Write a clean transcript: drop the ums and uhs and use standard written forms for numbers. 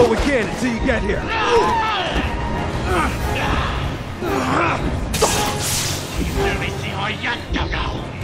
what we can until you get here. Il ne réussira rien, Gaga.